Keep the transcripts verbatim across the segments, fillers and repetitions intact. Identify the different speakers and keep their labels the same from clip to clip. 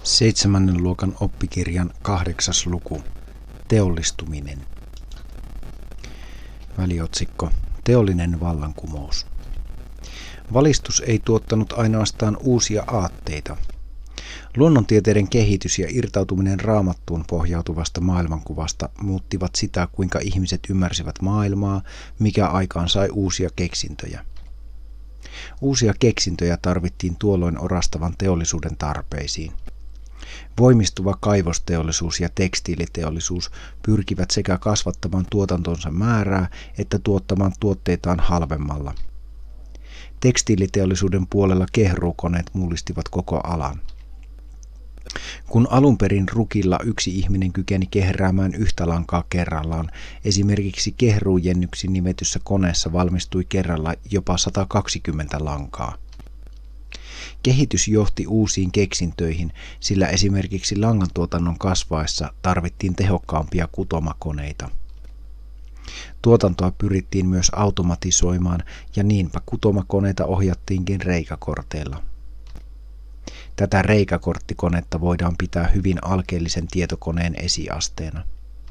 Speaker 1: Seitsemännen luokan oppikirjan kahdeksas luku. Teollistuminen. Väliotsikko. Teollinen vallankumous. Valistus ei tuottanut ainoastaan uusia aatteita. Luonnontieteiden kehitys ja irtautuminen raamattuun pohjautuvasta maailmankuvasta muuttivat sitä, kuinka ihmiset ymmärsivät maailmaa, mikä aikaan sai uusia keksintöjä. Uusia keksintöjä tarvittiin tuolloin orastavan teollisuuden tarpeisiin. Voimistuva kaivosteollisuus ja tekstiiliteollisuus pyrkivät sekä kasvattamaan tuotantonsa määrää että tuottamaan tuotteitaan halvemmalla. Tekstiiliteollisuuden puolella kehruukoneet mullistivat koko alan. Kun alun perin rukilla yksi ihminen kykeni kehräämään yhtä lankaa kerrallaan, esimerkiksi kehruujennyksi nimetyssä koneessa valmistui kerralla jopa sata kaksikymmentä lankaa. Kehitys johti uusiin keksintöihin, sillä esimerkiksi langantuotannon kasvaessa tarvittiin tehokkaampia kutomakoneita. Tuotantoa pyrittiin myös automatisoimaan ja niinpä kutomakoneita ohjattiinkin reikäkorteilla. Tätä reikäkorttikonetta voidaan pitää hyvin alkeellisen tietokoneen esiasteena.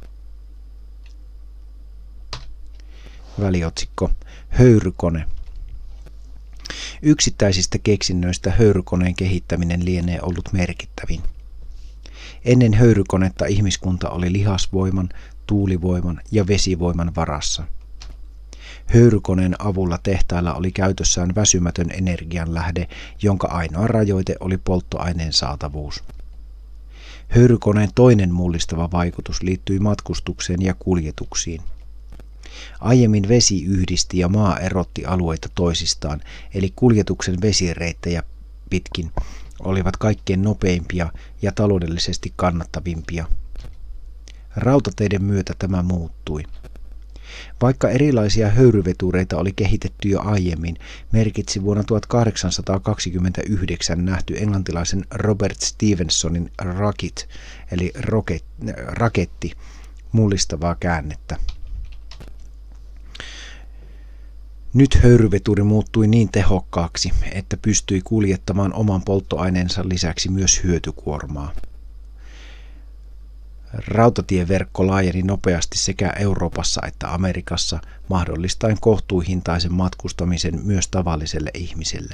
Speaker 1: Väliotsikko. Höyrykone. Yksittäisistä keksinnöistä höyrykoneen kehittäminen lienee ollut merkittävin. Ennen höyrykonetta ihmiskunta oli lihasvoiman, tuulivoiman ja vesivoiman varassa. Höyrykoneen avulla tehtailla oli käytössään väsymätön energianlähde, jonka ainoa rajoite oli polttoaineen saatavuus. Höyrykoneen toinen mullistava vaikutus liittyi matkustukseen ja kuljetuksiin. Aiemmin vesi yhdisti ja maa erotti alueita toisistaan, eli kuljetuksen vesireittejä pitkin olivat kaikkein nopeimpia ja taloudellisesti kannattavimpia. Rautateiden myötä tämä muuttui. Vaikka erilaisia höyryvetureita oli kehitetty jo aiemmin, merkitsi vuonna tuhatkahdeksansataakaksikymmentäyhdeksän nähty englantilaisen Robert Stephensonin Rocket, eli roket, raketti, mullistavaa käännettä. Nyt höyryveturi muuttui niin tehokkaaksi, että pystyi kuljettamaan oman polttoaineensa lisäksi myös hyötykuormaa. Rautatieverkko laajeni nopeasti sekä Euroopassa että Amerikassa, mahdollistaen kohtuuhintaisen matkustamisen myös tavalliselle ihmiselle.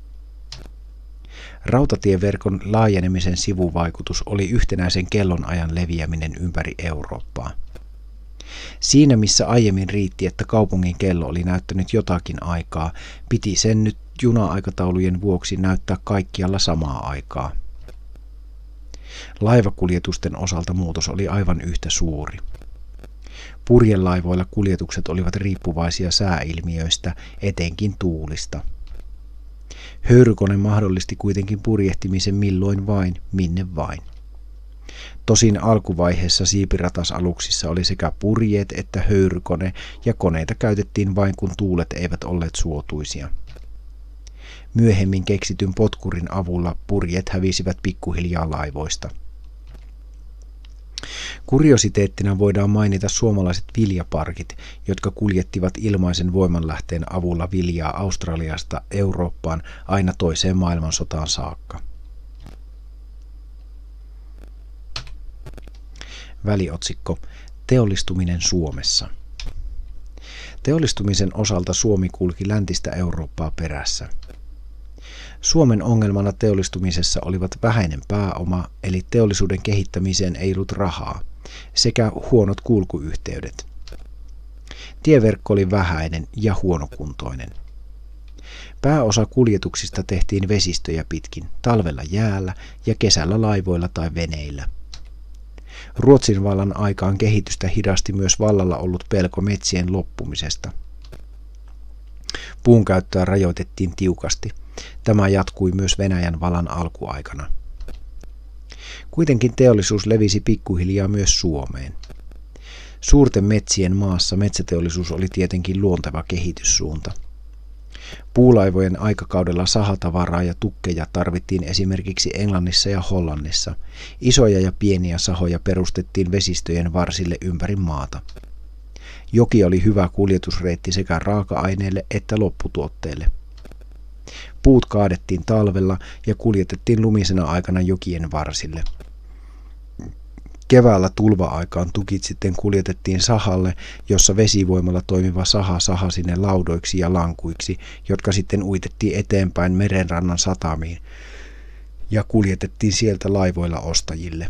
Speaker 1: Rautatieverkon laajenemisen sivuvaikutus oli yhtenäisen kellonajan leviäminen ympäri Eurooppaa. Siinä missä aiemmin riitti, että kaupungin kello oli näyttänyt jotakin aikaa, piti sen nyt juna-aikataulujen vuoksi näyttää kaikkialla samaa aikaa. Laivakuljetusten osalta muutos oli aivan yhtä suuri. Purjelaivoilla kuljetukset olivat riippuvaisia sääilmiöistä, etenkin tuulista. Höyrykone mahdollisti kuitenkin purjehtimisen milloin vain, minne vain. Tosin alkuvaiheessa siipiratasaluksissa oli sekä purjeet että höyrykone ja koneita käytettiin vain kun tuulet eivät olleet suotuisia. Myöhemmin keksityn potkurin avulla purjeet hävisivät pikkuhiljaa laivoista. Kuriositeettina voidaan mainita suomalaiset viljaparkit, jotka kuljettivat ilmaisen voimanlähteen avulla viljaa Australiasta Eurooppaan aina toiseen maailmansotaan saakka. Väliotsikko. Teollistuminen Suomessa. Teollistumisen osalta Suomi kulki läntistä Eurooppaa perässä. Suomen ongelmana teollistumisessa olivat vähäinen pääoma, eli teollisuuden kehittämiseen ei ollut rahaa, sekä huonot kulkuyhteydet. Tieverkko oli vähäinen ja huonokuntoinen. Pääosa kuljetuksista tehtiin vesistöjä pitkin, talvella jäällä ja kesällä laivoilla tai veneillä. Ruotsin vallan aikaan kehitystä hidasti myös vallalla ollut pelko metsien loppumisesta. Puun käyttöä rajoitettiin tiukasti. Tämä jatkui myös Venäjän vallan alkuaikana. Kuitenkin teollisuus levisi pikkuhiljaa myös Suomeen. Suurten metsien maassa metsäteollisuus oli tietenkin luonteva kehityssuunta. Puulaivojen aikakaudella sahatavaraa ja tukkeja tarvittiin esimerkiksi Englannissa ja Hollannissa. Isoja ja pieniä sahoja perustettiin vesistöjen varsille ympäri maata. Joki oli hyvä kuljetusreitti sekä raaka-aineille että lopputuotteille. Puut kaadettiin talvella ja kuljetettiin lumisena aikana jokien varsille. Keväällä tulva-aikaan tukit sitten kuljetettiin sahalle, jossa vesivoimalla toimiva saha sahasi ne laudoiksi ja lankuiksi, jotka sitten uitettiin eteenpäin merenrannan satamiin ja kuljetettiin sieltä laivoilla ostajille.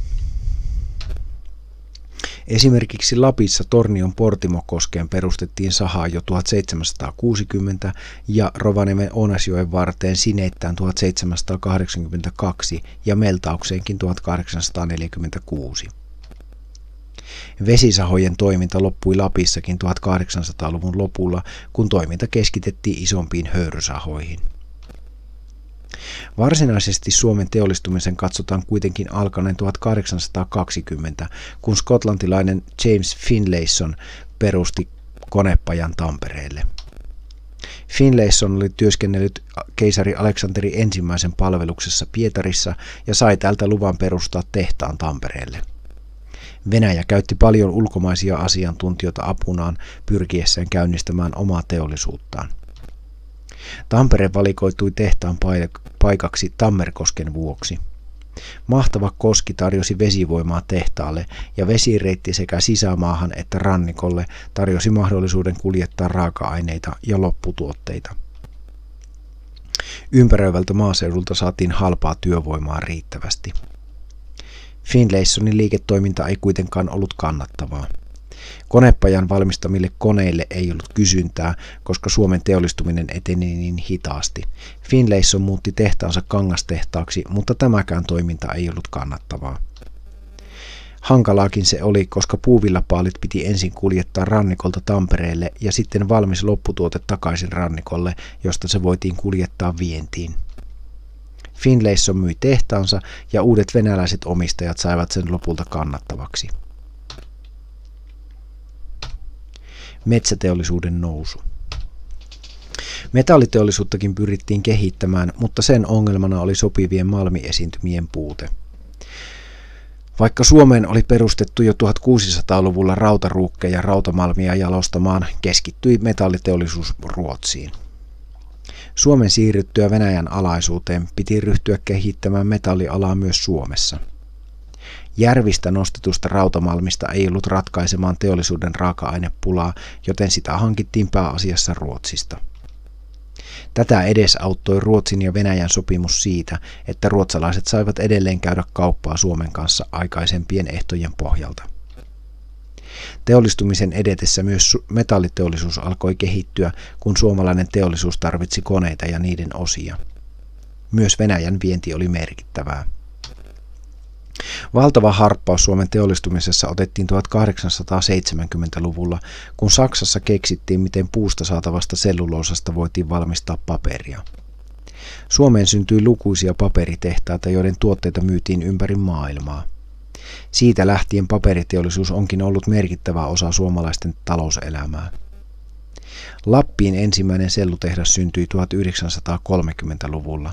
Speaker 1: Esimerkiksi Lapissa Tornion Portimokoskeen perustettiin sahaa jo tuhatseitsemänsataakuusikymmentä ja Rovaniemen Ounasjoen varteen Sineittään tuhatseitsemänsataakahdeksankymmentäkaksi ja Meltaukseenkin tuhatkahdeksansataaneljäkymmentäkuusi. Vesisahojen toiminta loppui Lapissakin tuhatkahdeksansataaluvun lopulla, kun toiminta keskitettiin isompiin höyrysahoihin. Varsinaisesti Suomen teollistumisen katsotaan kuitenkin alkaneen tuhatkahdeksansataakaksikymmentä, kun skotlantilainen James Finlayson perusti konepajan Tampereelle. Finlayson oli työskennellyt keisari Aleksanteri ensimmäisen palveluksessa Pietarissa ja sai täältä luvan perustaa tehtaan Tampereelle. Venäjä käytti paljon ulkomaisia asiantuntijoita apunaan pyrkiessään käynnistämään omaa teollisuuttaan. Tampere valikoitui tehtaan paikaksi Tammerkosken vuoksi. Mahtava koski tarjosi vesivoimaa tehtaalle ja vesireitti sekä sisämaahan että rannikolle tarjosi mahdollisuuden kuljettaa raaka-aineita ja lopputuotteita. Ympäröivältä maaseudulta saatiin halpaa työvoimaa riittävästi. Finlaysonin liiketoiminta ei kuitenkaan ollut kannattavaa. Konepajan valmistamille koneille ei ollut kysyntää, koska Suomen teollistuminen eteni niin hitaasti. Finlayson muutti tehtaansa kangastehtaaksi, mutta tämäkään toiminta ei ollut kannattavaa. Hankalaakin se oli, koska puuvillapaalit piti ensin kuljettaa rannikolta Tampereelle ja sitten valmis lopputuote takaisin rannikolle, josta se voitiin kuljettaa vientiin. Finlayson myi tehtaansa ja uudet venäläiset omistajat saivat sen lopulta kannattavaksi. Metsäteollisuuden nousu. Metalliteollisuuttakin pyrittiin kehittämään, mutta sen ongelmana oli sopivien malmiesiintymien puute. Vaikka Suomeen oli perustettu jo tuhatkuusisataaluvulla rautaruukkeja rautamalmia jalostamaan, keskittyi metalliteollisuus Ruotsiin. Suomen siirryttyä Venäjän alaisuuteen piti ryhtyä kehittämään metallialaa myös Suomessa. Järvistä nostetusta rautamalmista ei ollut ratkaisemaan teollisuuden raaka-ainepulaa, joten sitä hankittiin pääasiassa Ruotsista. Tätä edesauttoi Ruotsin ja Venäjän sopimus siitä, että ruotsalaiset saivat edelleen käydä kauppaa Suomen kanssa aikaisempien ehtojen pohjalta. Teollistumisen edetessä myös metalliteollisuus alkoi kehittyä, kun suomalainen teollisuus tarvitsi koneita ja niiden osia. Myös Venäjän vienti oli merkittävää. Valtava harppaus Suomen teollistumisessa otettiin tuhatkahdeksansataaseitsemänkymmentäluvulla, kun Saksassa keksittiin, miten puusta saatavasta selluloosasta voitiin valmistaa paperia. Suomeen syntyi lukuisia paperitehtaita, joiden tuotteita myytiin ympäri maailmaa. Siitä lähtien paperiteollisuus onkin ollut merkittävä osa suomalaisten talouselämää. Lappiin ensimmäinen sellutehdas syntyi tuhatyhdeksänsataakolmekymmentäluvulla.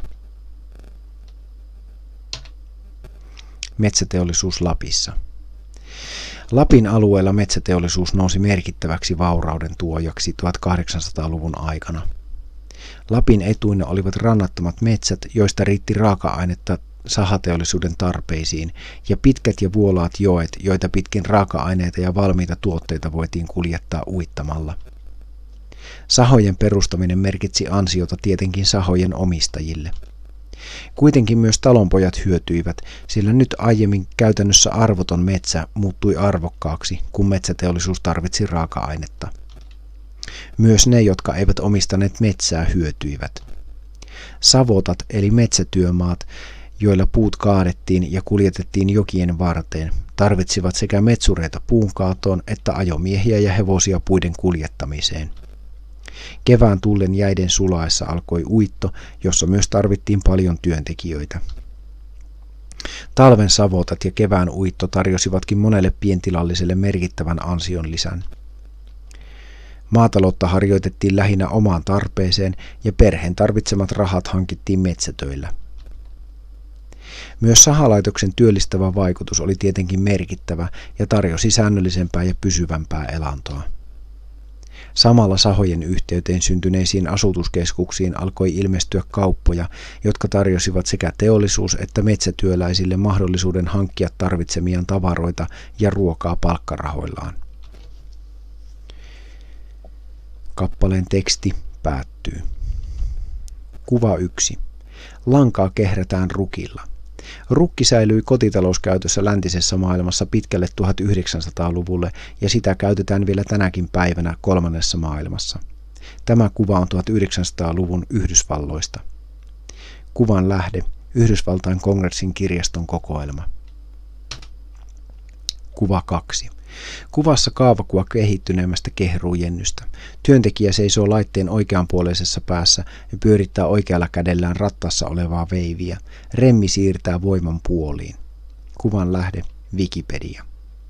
Speaker 1: Metsäteollisuus Lapissa. Lapin alueella metsäteollisuus nousi merkittäväksi vaurauden tuojaksi tuhatkahdeksansataaluvun aikana. Lapin etuina olivat rannattomat metsät, joista riitti raaka-ainetta sahateollisuuden tarpeisiin, ja pitkät ja vuolaat joet, joita pitkin raaka-aineita ja valmiita tuotteita voitiin kuljettaa uittamalla. Sahojen perustaminen merkitsi ansiota tietenkin sahojen omistajille. Kuitenkin myös talonpojat hyötyivät, sillä nyt aiemmin käytännössä arvoton metsä muuttui arvokkaaksi, kun metsäteollisuus tarvitsi raaka-ainetta. Myös ne, jotka eivät omistaneet metsää, hyötyivät. Savotat eli metsätyömaat, joilla puut kaadettiin ja kuljetettiin jokien varteen, tarvitsivat sekä metsureita puunkaatoon että ajomiehiä ja hevosia puiden kuljettamiseen. Kevään tullen jäiden sulaessa alkoi uitto, jossa myös tarvittiin paljon työntekijöitä. Talven savotat ja kevään uitto tarjosivatkin monelle pientilalliselle merkittävän ansionlisän. Maataloutta harjoitettiin lähinnä omaan tarpeeseen ja perheen tarvitsemat rahat hankittiin metsätöillä. Myös sahalaitoksen työllistävä vaikutus oli tietenkin merkittävä ja tarjosi säännöllisempää ja pysyvämpää elantoa. Samalla sahojen yhteyteen syntyneisiin asutuskeskuksiin alkoi ilmestyä kauppoja, jotka tarjosivat sekä teollisuus- että metsätyöläisille mahdollisuuden hankkia tarvitsemiaan tavaroita ja ruokaa palkkarahoillaan. Kappaleen teksti päättyy. Kuva yksi. Lankaa kehrätään rukilla. Rukki säilyi kotitalouskäytössä läntisessä maailmassa pitkälle tuhatyhdeksänsataaluvulle ja sitä käytetään vielä tänäkin päivänä kolmannessa maailmassa. Tämä kuva on tuhatyhdeksänsataaluvun Yhdysvalloista. Kuvan lähde: Yhdysvaltain kongressin kirjaston kokoelma. Kuva kaksi. Kuvassa kaavakuva kehittyneemmästä kehruujennystä. Työntekijä seisoo laitteen oikeanpuoleisessa päässä ja pyörittää oikealla kädellään rattassa olevaa veiviä. Remmi siirtää voiman puoliin. Kuvan lähde: Wikipedia.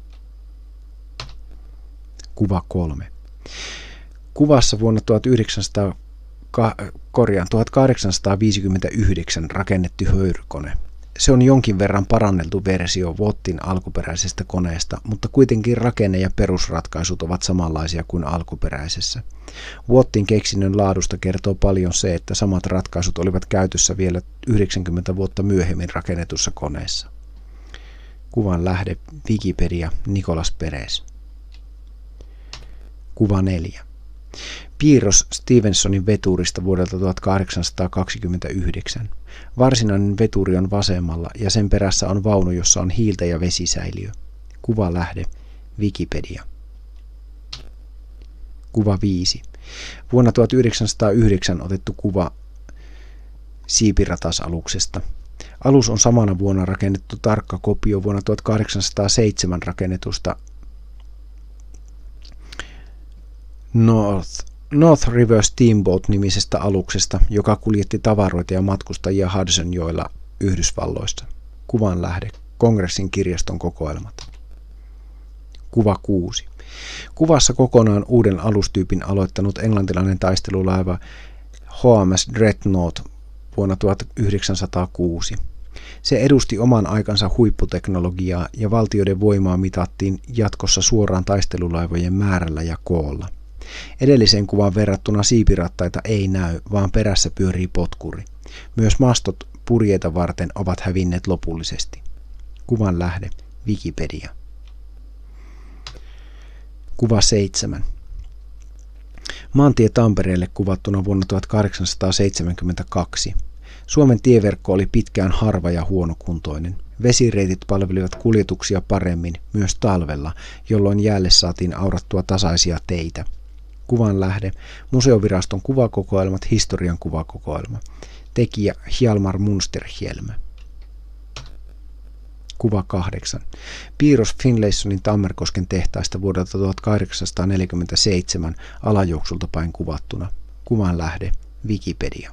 Speaker 1: Kuva kolme. Kuvassa vuonna tuhatyhdeksänsataa, korjaan, tuhatkahdeksansataaviisikymmentäyhdeksän rakennettu höyrykone. Se on jonkin verran paranneltu versio Wattin alkuperäisestä koneesta, mutta kuitenkin rakenne ja perusratkaisut ovat samanlaisia kuin alkuperäisessä. Wattin keksinnön laadusta kertoo paljon se, että samat ratkaisut olivat käytössä vielä yhdeksänkymmentä vuotta myöhemmin rakennetussa koneessa. Kuvan lähde: Wikipedia, Nicolas Perez. Kuva neljä. Piirros Stevensonin veturista vuodelta tuhatkahdeksansataakaksikymmentäyhdeksän. Varsinainen veturi on vasemmalla ja sen perässä on vaunu, jossa on hiiltä ja vesisäiliö. Kuva lähde: Wikipedia. Kuva viisi. Vuonna tuhatyhdeksänsataayhdeksän otettu kuva Siipiratas-aluksesta. Alus on samana vuonna rakennettu tarkka kopio vuonna tuhatkahdeksansataaseitsemän rakennetusta North, North River Steamboat-nimisestä aluksesta, joka kuljetti tavaroita ja matkustajia Hudsonjoella Yhdysvalloissa. Kuvan lähde: Kongressin kirjaston kokoelmat. Kuva kuusi. Kuvassa kokonaan uuden alustyypin aloittanut englantilainen taistelulaiva H M S Dreadnought vuonna tuhatyhdeksänsataakuusi. Se edusti oman aikansa huipputeknologiaa ja valtioiden voimaa mitattiin jatkossa suoraan taistelulaivojen määrällä ja koolla. Edelliseen kuvaan verrattuna siipirattaita ei näy, vaan perässä pyörii potkuri. Myös mastot purjeita varten ovat hävinneet lopullisesti. Kuvan lähde: Wikipedia. Kuva seitsemän. Maantie Tampereelle kuvattuna vuonna tuhatkahdeksansataaseitsemänkymmentäkaksi. Suomen tieverkko oli pitkään harva ja huonokuntoinen. Vesireitit palvelivat kuljetuksia paremmin myös talvella, jolloin jäälle saatiin aurattua tasaisia teitä. Kuvan lähde: Museoviraston kuvakokoelmat, historian kuvakokoelma. Tekijä Hjalmar Munsterhjelm. Kuva kahdeksan. Piirros Finlaysonin Tammerkosken tehtaista vuodelta tuhatkahdeksansataaneljäkymmentäseitsemän alajuoksulta päin kuvattuna. Kuvan lähde: Wikipedia.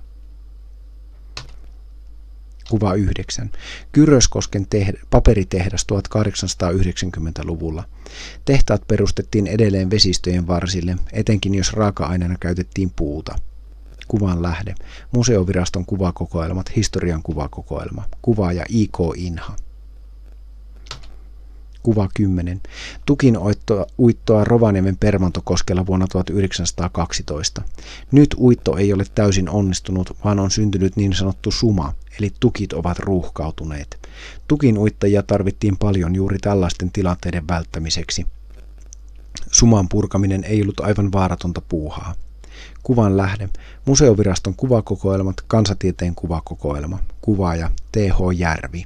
Speaker 1: Kuva yhdeksän. Kyröskosken tehd- paperitehdas tuhatkahdeksansataayhdeksänkymmentäluvulla. Tehtaat perustettiin edelleen vesistöjen varsille, etenkin jos raaka-aineena käytettiin puuta. Kuvan lähde: Museoviraston kuvakokoelmat, historian kuvakokoelma. Kuvaaja I K Inha. Kuva kymmenen. Tukin uittoa Rovaniemen Permantokoskella vuonna tuhatyhdeksänsataakaksitoista. Nyt uitto ei ole täysin onnistunut, vaan on syntynyt niin sanottu suma, eli tukit ovat ruuhkautuneet. Tukin uittajia tarvittiin paljon juuri tällaisten tilanteiden välttämiseksi. Suman purkaminen ei ollut aivan vaaratonta puuhaa. Kuvan lähde: Museoviraston kuvakokoelmat, kansatieteen kuvakokoelma. Kuvaaja T H Järvi.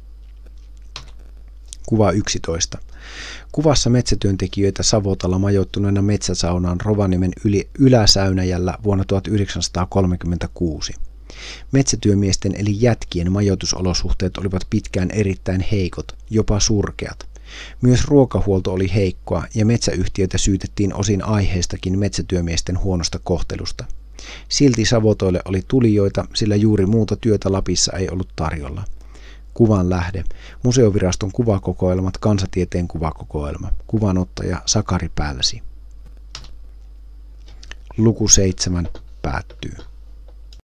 Speaker 1: Kuva yksitoista. Kuvassa metsätyöntekijöitä Savotalla majoittuneena metsäsaunaan Rovaniemen yli, Yläsäynäjällä vuonna tuhatyhdeksänsataakolmekymmentäkuusi. Metsätyömiesten eli jätkien majoitusolosuhteet olivat pitkään erittäin heikot, jopa surkeat. Myös ruokahuolto oli heikkoa ja metsäyhtiöitä syytettiin osin aiheestakin metsätyömiesten huonosta kohtelusta. Silti Savotoille oli tulijoita, sillä juuri muuta työtä Lapissa ei ollut tarjolla. Kuvan lähde: Museoviraston kuvakokoelmat, kansatieteen kuvakokoelma. Kuvanottaja Sakari Pälsi. Luku seitsemän päättyy.